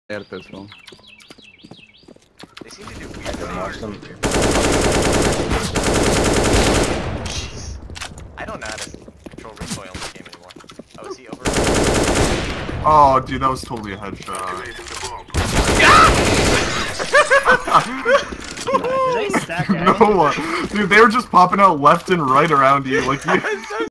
There as well. They seem to do weird things. Jeez. I don't know how to control recoil in this game anymore. Oh, is he over? Oh, dude, that was totally a headshot. Did they stack No, dude, they were just popping out left and right around you, like you.